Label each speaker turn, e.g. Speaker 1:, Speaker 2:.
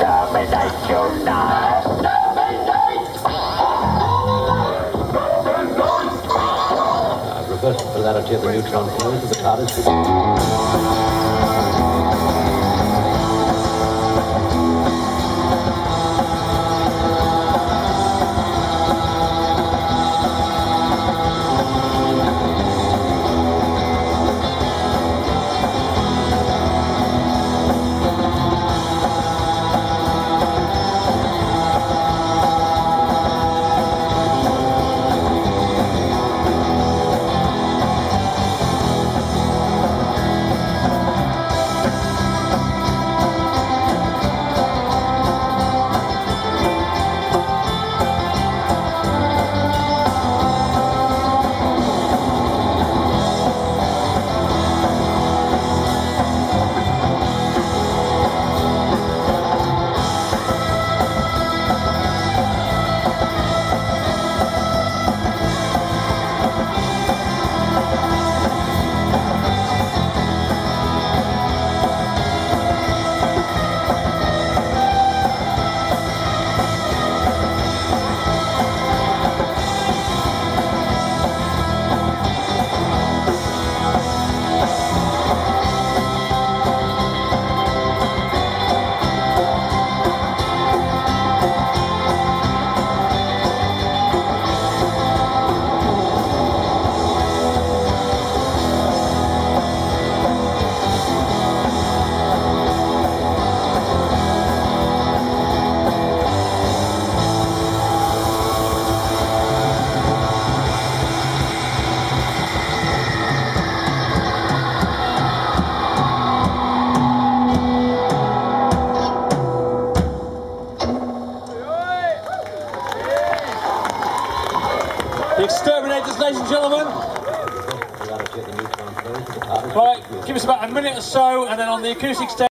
Speaker 1: Exterminate tonight.
Speaker 2: Reverse the polarity of the neutron field to the TARDIS.
Speaker 3: The Exterminators, ladies and gentlemen. Right, give us about a minute or so, and then on the acoustic stage.